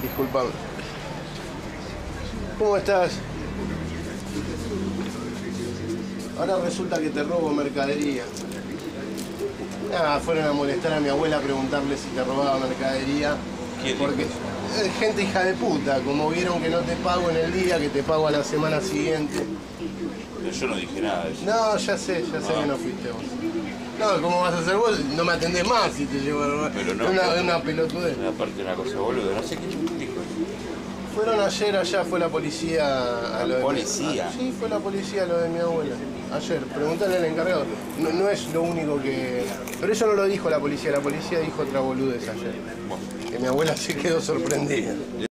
Disculpame. ¿Cómo estás? Ahora resulta que te robo mercadería. Fueron a molestar a mi abuela a preguntarle si te robaba mercadería. ¿Quién? Porque gente hija de puta, como vieron que no te pago en el día, que te pago a la semana siguiente. Pero yo no dije nada de eso. No, ya sé que no fuiste vos. No, ¿cómo vas a hacer vos? No me atendés más si te llevo a robar. Pero no, Es una pelotudez. aparte una cosa boluda, no sé qué dijo. Fueron ayer allá, fue la policía a lo de ¿Policía? Sí, fue la policía a lo de mi abuela. Ayer, preguntale al encargado. No es lo único que... Pero eso no lo dijo la policía dijo otra boludez ayer. Que mi abuela se quedó sorprendida.